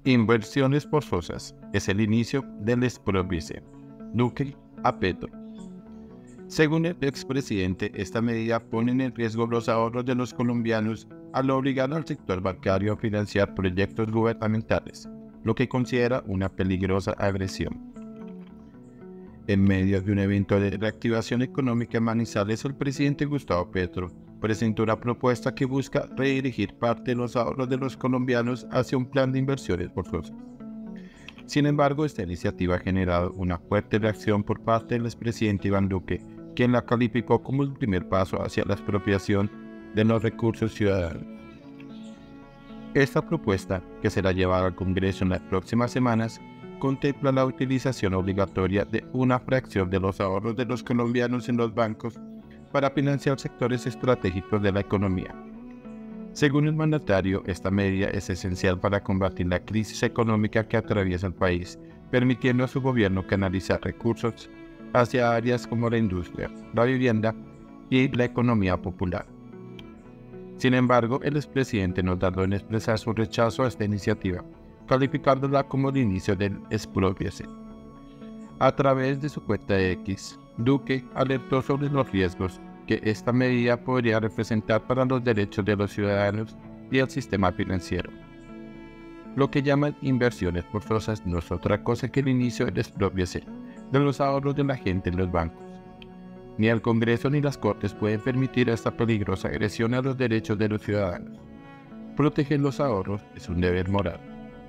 Inversiones forzosas es el inicio del expropiación. Duque a Petro. Según el expresidente, esta medida pone en riesgo los ahorros de los colombianos al obligar al sector bancario a financiar proyectos gubernamentales, lo que considera una peligrosa agresión. En medio de un evento de reactivación económica en Manizales, el presidente Gustavo Petro presentó una propuesta que busca redirigir parte de los ahorros de los colombianos hacia un plan de inversiones forzosas. Sin embargo, esta iniciativa ha generado una fuerte reacción por parte del expresidente Iván Duque, quien la calificó como el primer paso hacia la expropiación de los recursos ciudadanos. Esta propuesta, que será llevada al Congreso en las próximas semanas, contempla la utilización obligatoria de una fracción de los ahorros de los colombianos en los bancos para financiar sectores estratégicos de la economía. Según el mandatario, esta medida es esencial para combatir la crisis económica que atraviesa el país, permitiendo a su gobierno canalizar recursos hacia áreas como la industria, la vivienda y la economía popular. Sin embargo, el expresidente no tardó en expresar su rechazo a esta iniciativa, calificándola como el inicio del expropiación. A través de su cuenta de X, Duque alertó sobre los riesgos que esta medida podría representar para los derechos de los ciudadanos y el sistema financiero. Lo que llaman inversiones forzosas no es otra cosa que el inicio del expropiación de los ahorros de la gente en los bancos. Ni el Congreso ni las Cortes pueden permitir esta peligrosa agresión a los derechos de los ciudadanos. Proteger los ahorros es un deber moral.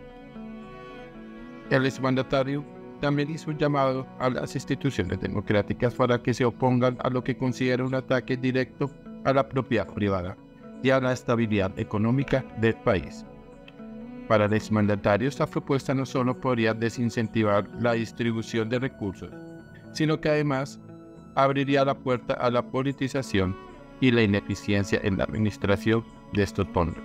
El exmandatario también hizo un llamado a las instituciones democráticas para que se opongan a lo que considera un ataque directo a la propiedad privada y a la estabilidad económica del país. Para el exmandatario, esta propuesta no solo podría desincentivar la distribución de recursos, sino que además abriría la puerta a la politización y la ineficiencia en la administración de estos fondos.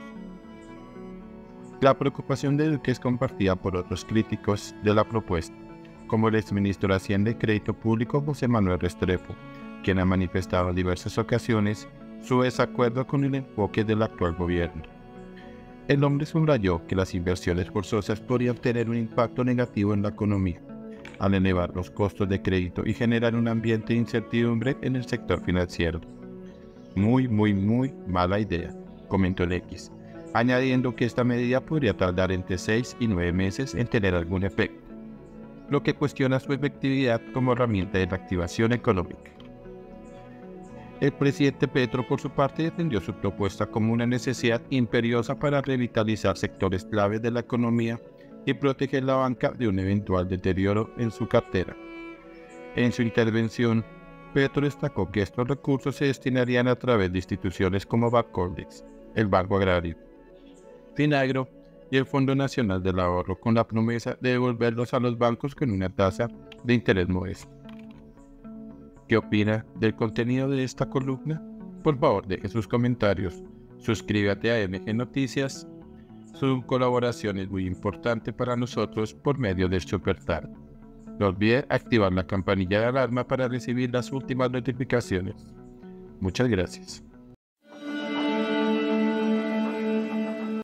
La preocupación de Duque es compartida por otros críticos de la propuesta, como el exministro de Hacienda y Crédito Público José Manuel Restrepo, quien ha manifestado en diversas ocasiones su desacuerdo con el enfoque del actual gobierno. El hombre subrayó que las inversiones forzosas podrían tener un impacto negativo en la economía, al elevar los costos de crédito y generar un ambiente de incertidumbre en el sector financiero. Muy mala idea, comentó el X, añadiendo que esta medida podría tardar entre 6 y 9 meses en tener algún efecto, lo que cuestiona su efectividad como herramienta de reactivación económica. El presidente Petro, por su parte, defendió su propuesta como una necesidad imperiosa para revitalizar sectores claves de la economía y proteger la banca de un eventual deterioro en su cartera. En su intervención, Petro destacó que estos recursos se destinarían a través de instituciones como Bancoldex, el Banco Agrario, Finagro y el Fondo Nacional del Ahorro, con la promesa de devolverlos a los bancos con una tasa de interés modesto. ¿Qué opina del contenido de esta columna? Por favor, deje sus comentarios. Suscríbete a MG Noticias. Su colaboración es muy importante para nosotros por medio del Superchat. No olvide activar la campanilla de alarma para recibir las últimas notificaciones. Muchas gracias.